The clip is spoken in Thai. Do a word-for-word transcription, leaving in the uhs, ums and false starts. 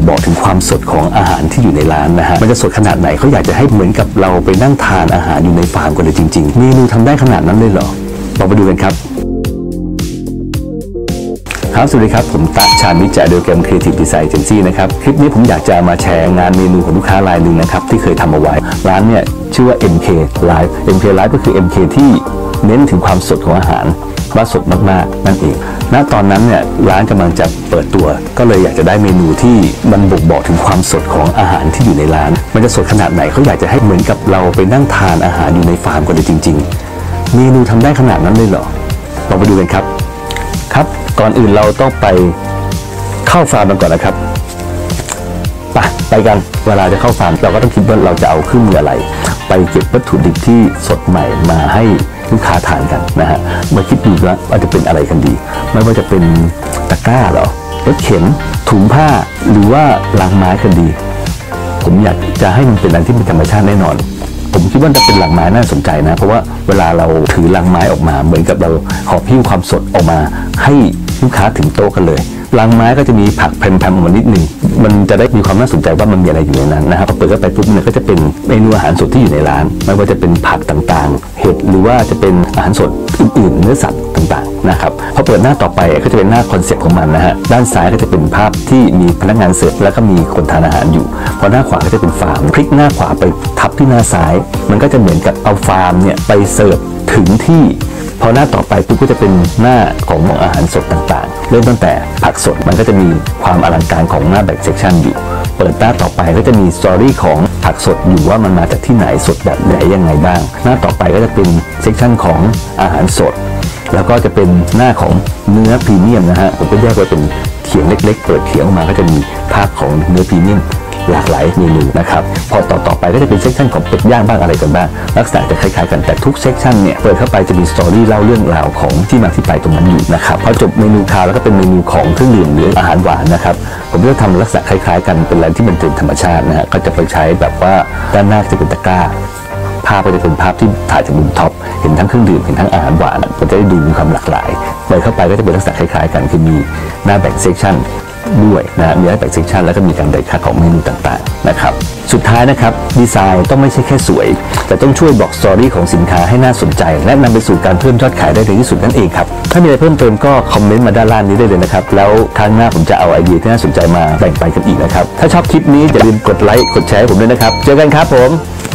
บอกถึงความสดของอาหารที่อยู่ในร้านนะฮะมันจะสดขนาดไหนเขาอยากจะให้เหมือนกับเราไปนั่งทานอาหารอยู่ในฟาร์มกันเลยจริงๆเมนูทำได้ขนาดนั้นเลยเหรอเราไปดูกันครับครับสวัสดีครับผมตะชาญวิจัยโดยแกรม Creative Design Agency นะครับคลิปนี้ผมอยากจะมาแชร์งานเมนูของลูกค้ารายหนึ่งนะครับที่เคยทำเอาไว้ร้านเนี่ยชื่อว่า เอ็ม เค Live เอ็ม เค Live ก็คือ เอ็ม เค ที่เน้นถึงความสดของอาหารว่าสดมากๆนั่นเองณตอนนั้นเนี่ยร้านกำลังจะเปิดตัวก็เลยอยากจะได้เมนูที่มันบ่งบอกถึงความสดของอาหารที่อยู่ในร้านมันจะสดขนาดไหนเขาอยากจะให้เหมือนกับเราไปนั่งทานอาหารอยู่ในฟาร์มกันเลยจริงๆเมนูทำได้ขนาดนั้นเลยเหรอเราไปดูกันครับครับก่อนอื่นเราต้องไปเข้าฟาร์มกันก่อนนะครับไปไปกันเวลาจะเข้าฟาร์มเราก็ต้องคิดว่าเราจะเอาเครื่องมืออะไรไปเก็บวัตถุดิบที่สดใหม่มาให้ลูกค้าทานกันนะฮะมาคิดดูว่าว่าจะเป็นอะไรกันดีไม่ว่าจะเป็นตะกร้าหรอรถเข็นถุงผ้าหรือว่าลังไม้กันดีผมอยากจะให้มันเป็นอะไรที่เป็นธรรมชาติแน่นอนผมคิดว่าจะเป็นลังไม้น่าสนใจนะเพราะว่าเวลาเราถือลังไม้ออกมาเหมือนกับเราหอบหิ้วความสดออกมาให้ลูกค้าถึงโต๊ะกันเลยลังไม้ก็จะมีผักแผ่นๆออกมานิดนึงมันจะได้มีความน่าสนใจว่ามันมีอะไรอยู่ในนั้นนะครับพอเปิดเข้าไปปุ๊บเนี่ยก็จะเป็นเมนูอาหารสดที่อยู่ในร้านไม่ว่าจะเป็นผักต่างๆเห็ดหรือว่าจะเป็นอาหารสดอื่นๆเนื้อสัตว์ต่างๆนะครับพอเปิดหน้าต่อไปก็จะเป็นหน้าคอนเซ็ปต์ของมันนะฮะด้านซ้ายก็จะเป็นภาพที่มีพนักงานเสิร์ฟแล้วก็มีคนทานอาหารอยู่พอหน้าขวาก็จะเป็นฟาร์มพลิกหน้าขวาไปทับที่หน้าซ้ายมันก็จะเหมือนกับเอาฟาร์มเนี่ยไปเสิร์ฟถึงที่พอหน้าต่อไปปุ๊บก็จะเป็นหน้าของอาหารสดต่างๆเริ่มตั้งแต่ผักสดมันก็จะมีความอลังการของหน้าแบ่งเซกชันอยู่เปิดหน้าต่อไปก็จะมีสตอรี่ของผักสดอยู่ว่ามันมาจากที่ไหนสดแบบไหนยังไงบ้างหน้าต่อไปก็จะเป็นเซกชันของอาหารสดแล้วก็จะเป็นหน้าของเนื้อพรีเมียมนะฮะผมก็แยกไว้เป็นเขียงเล็กๆเปิดเขียงออกมาก็จะมีภาพของเนื้อพรีเมียมหลากหลายเมนูนะครับพอต่อต่อไปก็จะเป็นเซกชันของเป็ดย่างบ้างอะไรกันบ้างลักษณะจะคล้ายๆกันแต่ทุกเซกชันเนี่ยเปิดเข้าไปจะมีสตอรี่เล่าเรื่องราวของที่มาที่ไปตรงนั้นอยู่นะครับพอจบเมนูคาวแล้วก็เป็นเมนูของเครื่องดื่มหรืออาหารหวานนะครับผมจะทำลักษณะคล้ายๆกันเป็นอะไรที่มันเป็นธรรมชาตินะฮะก็จะไปใช้แบบว่าด้านหน้าจะเป็นตะกร้าภาพก็จะเป็นภาพที่ถ่ายจากมุมท็อปเห็นทั้งเครื่องดื่มเห็นทั้งอาหารหวานมันจะได้ดูมีความหลากหลายเปิดเข้าไปก็จะเป็นลักษณะคล้ายๆกันคือมีหน้าแบ่งเซกชันด้วยนะมีหน้าแบ่งเซกชันแล้วก็มีการแบ่งค่าของเมนูต่างๆนะครับสุดท้ายนะครับดีไซน์ต้องไม่ใช่แค่สวยแต่ต้องช่วยบอกสตอรี่ของสินค้าให้น่าสนใจและนำไปสู่การเพิ่มยอดขายได้ในที่สุดนั่นเองครับถ้ามีอะไรเพิ่มเติมก็คอมเมนต์มาด้านล่างนี้ได้เลยนะครับแล้วครั้งหน้าผมจะเอาไอเดียที่น่าสนใจมาแบ่งปันกันอีกนะครับถ้าชอบคลิปนี้อย่าลืมกดไลค์กดแชร์ให้ผมด้วยนะครับเจอกันครับผม